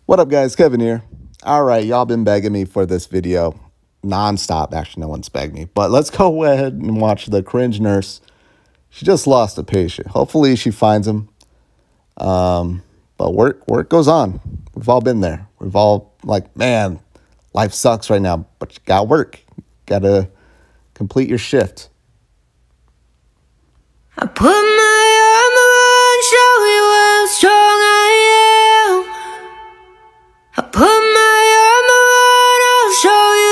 What up, guys? Kevin here. All right, y'all been begging me for this video nonstop. Actually, no one's begged me, but let's go ahead and watch the cringe nurse. She just lost a patient. Hopefully, she finds him. But work goes on. We've all been there. We've all like, man, life sucks right now, but you got work. Got to complete your shift. I put my armor on, show you how strong I am. I put my armor on, I'll show you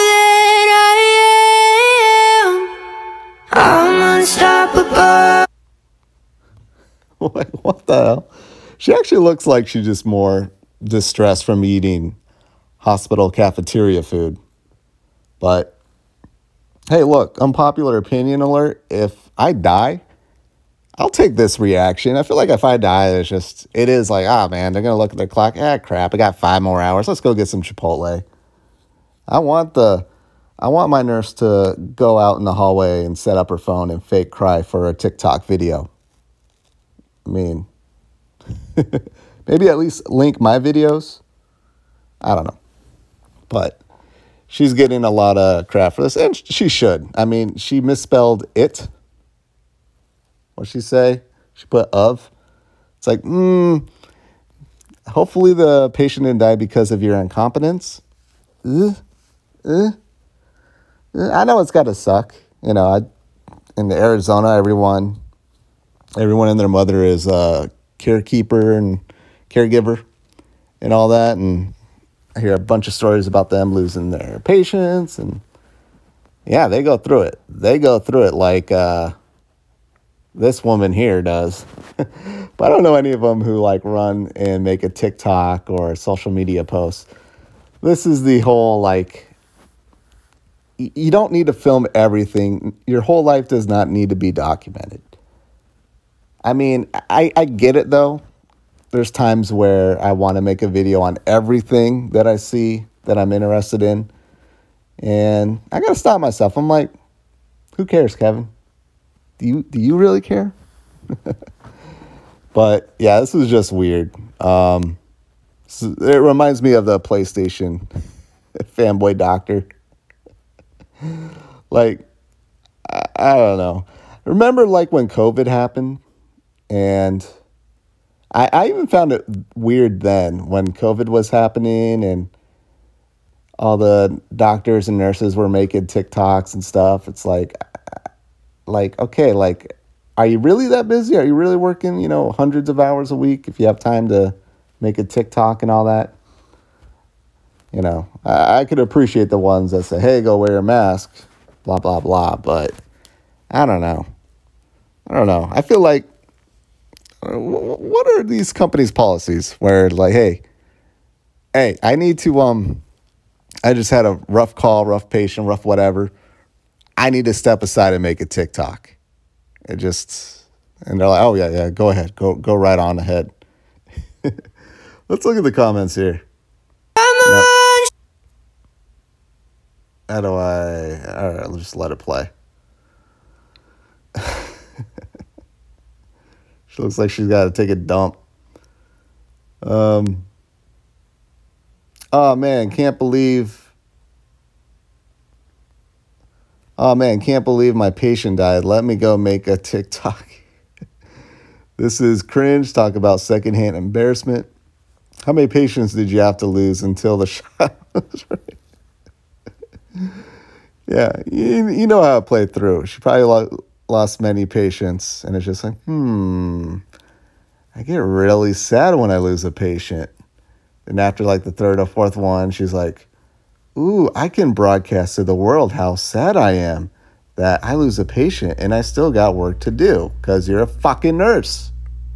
that I am. I'm unstoppable. What the hell? She actually looks like she's just more distressed from eating hospital cafeteria food. But hey, look, unpopular opinion alert. If I die, I'll take this reaction. I feel like if I die, it is like, man, they're going to look at their clock. Crap, I got 5 more hours. Let's go get some Chipotle. I want my nurse to go out in the hallway and set up her phone and fake cry for a TikTok video. I mean, maybe at least link my videos. I don't know. But she's getting a lot of crap for this, and she should. I mean, she misspelled it. What'd she say? She put of. It's like, hopefully the patient didn't die because of your incompetence. I know it's got to suck. You know, in Arizona, everyone and their mother is a carekeeper and caregiver and all that. And I hear a bunch of stories about them losing their patients. And yeah, they go through it. They go through it like this woman here does. But I don't know any of them who like run and make a TikTok or a social media post. This is the whole, like, you don't need to film everything. Your whole life does not need to be documented. I mean, I get it, though. There's times where I want to make a video on everything that I see that I'm interested in. And I got to stop myself. I'm like, who cares, Kevin? Do you really care? But yeah, this was just weird. It reminds me of the PlayStation fanboy doctor. Like, I don't know. Remember, like, when COVID happened? And I even found it weird then when COVID was happening and all the doctors and nurses were making TikToks and stuff. It's like, okay, like, are you really that busy? Are you really working, hundreds of hours a week if you have time to make a TikTok and all that? I could appreciate the ones that say, hey, go wear a mask, blah, blah, blah. But I don't know. I feel like, what are these companies' policies where, like, hey, I need to, I just had a rough call, rough patient, rough whatever. I need to step aside and make a TikTok. And they're like, oh, yeah, go ahead. Go right on ahead. Let's look at the comments here. No. How do all right, let's just let it play. She looks like she's got to take a dump. Oh, man, can't believe my patient died. Let me go make a TikTok. This is Cringe. Talk about secondhand embarrassment. How many patients did you have to lose until the shot was right? Yeah, you know how it played through. She probably lost many patients, and it's just like, I get really sad when I lose a patient. And after like the third or fourth one, she's like, ooh, I can broadcast to the world how sad I am that I lose a patient and I still got work to do because you're a fucking nurse.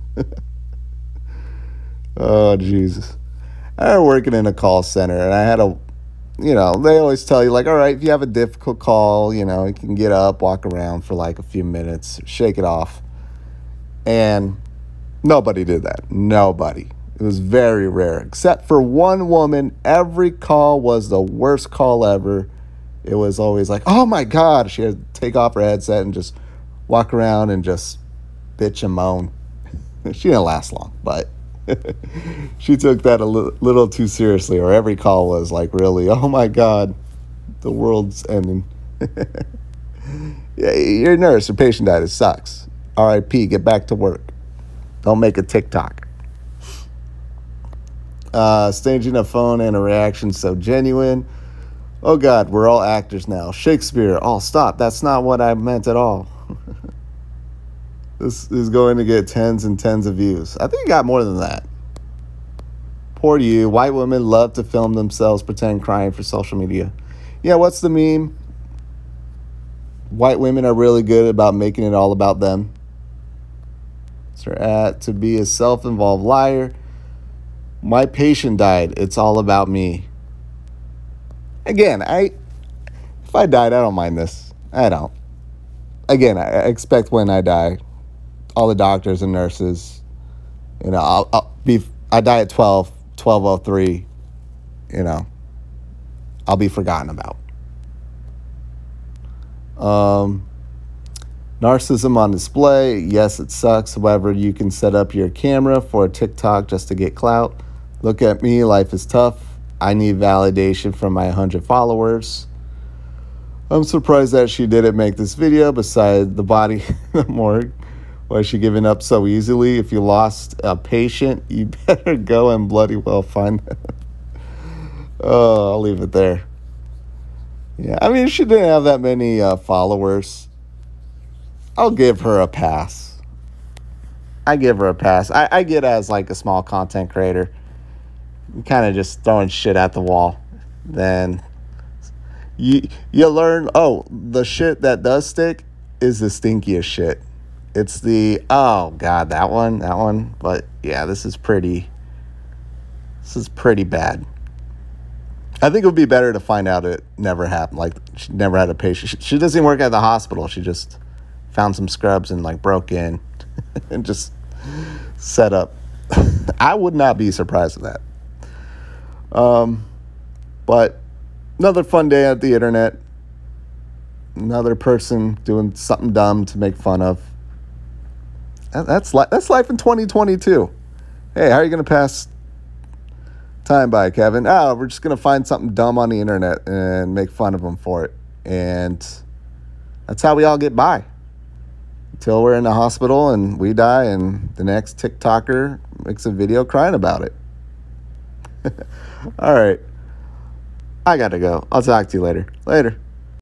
Oh, Jesus. I was working in a call center and I had they always tell you, like, all right, if you have a difficult call, you can get up, walk around for like a few minutes, shake it off. And nobody did that. Nobody. It was very rare, except for one woman. Every call was the worst call ever. It was always like, oh my God. She had to take off her headset and just walk around and just bitch and moan. She didn't last long, but She took that a little too seriously, or every call was like, really, oh my God, the world's ending. Yeah, you're a nurse, your patient died, it sucks. RIP, get back to work. Don't make a TikTok. Staging a phone and a reaction so genuine. Oh God, we're all actors now. Shakespeare, oh stop, that's not what I meant at all. This is going to get tens and tens of views. I think it got more than that. Poor you. White women love to film themselves pretend crying for social media. Yeah, what's the meme? White women are really good about making it all about them. To be a self-involved liar. My patient died. It's all about me. Again, if I died, I don't mind this. I don't. Again, I expect when I die, all the doctors and nurses, I die at 12:03, I'll be forgotten about. Narcissism on display. Yes, it sucks. However, you can set up your camera for a TikTok just to get clout. Look at me. Life is tough. I need validation from my 100 followers. I'm surprised that she didn't make this video. Besides the body in the morgue, why is she giving up so easily? If you lost a patient, you better go and bloody well find them. Oh, I'll leave it there. Yeah, I mean, she didn't have that many followers. I'll give her a pass. I give her a pass. I get as like a small content creator, kind of just throwing shit at the wall. Then you learn, oh, the shit that does stick is the stinkiest shit. It's oh God, that one. But yeah, this is pretty bad. I think it would be better to find out it never happened. Like, she never had a patient. She doesn't even work at the hospital. She just found some scrubs and like broke in and just set up. I would not be surprised with that. But another fun day at the internet. Another person doing something dumb to make fun of. That's life in 2022. Hey, how are you going to pass time by, Kevin? Oh, we're just going to find something dumb on the internet and make fun of them for it. And that's how we all get by. Until we're in the hospital and we die and the next TikToker makes a video crying about it. All right. I got to go. I'll talk to you later. Later.